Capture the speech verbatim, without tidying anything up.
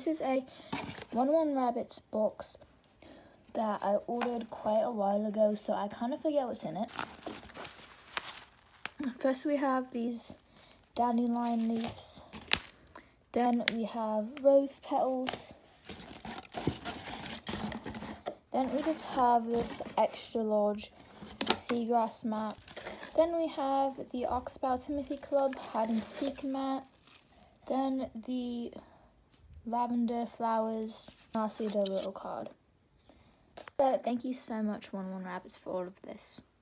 this is a one oh one rabbits box that I ordered quite a while ago, so I kind of forget what's in it. First we have these dandelion leaves. Then we have rose petals. Then we just have this extra large seagrass mat. Then we have the Oxbow Timothy Club hide and seek mat. Then the lavender flowers. And lastly, the little card. So thank you so much, one oh one rabbits, for all of this.